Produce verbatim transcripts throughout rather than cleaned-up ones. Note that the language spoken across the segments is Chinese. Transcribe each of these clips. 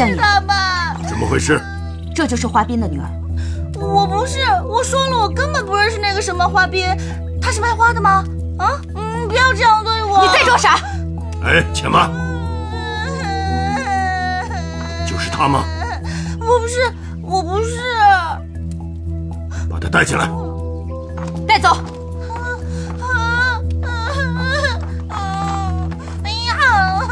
相爷， 他吧？ 怎么回事？ 这就是花斌的女儿。 我不是，我说了，我根本不认识那个什么花斌，他是卖花的吗？啊，嗯，不要这样对我！ 你再装傻！ 哎，且慢，就是他吗？ 我不是，我不是。 把他带进来。 带走。 哎呀！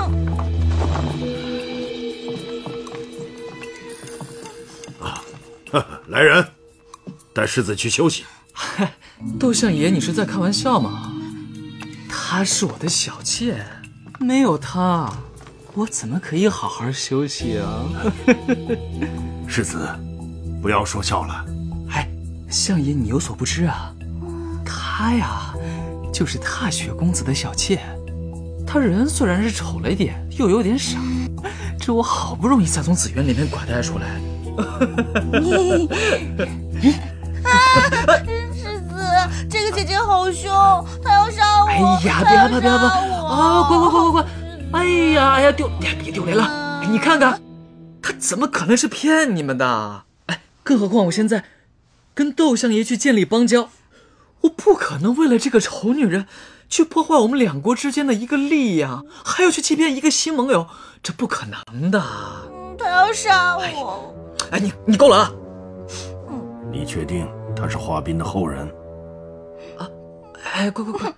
啊，来人，带世子去休息。 窦相爷，你是在开玩笑吗？她是我的小妾，没有她，我怎么可以好好休息啊？ 世子，不要说笑了。 哎，相爷，你有所不知啊，她呀，就是踏雪公子的小妾。她人虽然是丑了一点，又有点傻，这我好不容易才从紫园里面拐带出来。 你，啊，世子，这个姐姐好凶，她要杀我！ 哎呀，别害怕，别害怕啊！乖乖乖乖乖！哎呀，哎呀，丢，别丢雷了！哎，你看看，他怎么可能是骗你们的？哎，更何况我现在跟窦相爷去建立邦交，我不可能为了这个丑女人去破坏我们两国之间的一个利益啊，还要去欺骗一个新盟友，这不可能的。 她要杀我！ 哎，你你够了啊！ 你确定他是花斌的后人？ 啊，哎，快快快！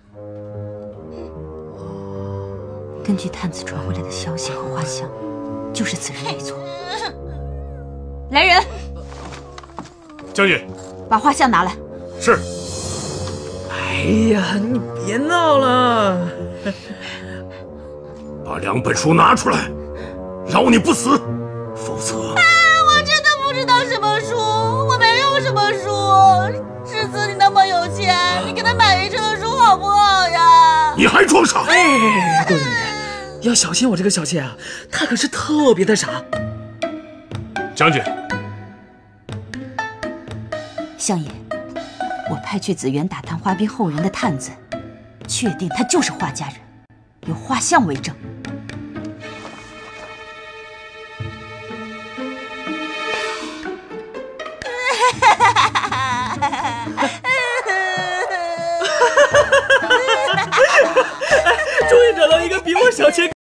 根据探子传回来的消息和画像，就是此人没错。来人， 将军， 把画像拿来。 是。 哎呀，你别闹了！ 把两本书拿出来，饶你不死，否则…… 哎，我真的不知道什么书，我没有什么书。世子，你那么有钱，你给他买一册的书好不好呀？ 你还装傻！ 哎，窦相爷，要小心我这个小妾啊，她可是特别的傻。 将军， 相爷，我派去紫园打探花斌后人的探子，确定他就是花家人，有画像为证。 终于找到一个比我小妾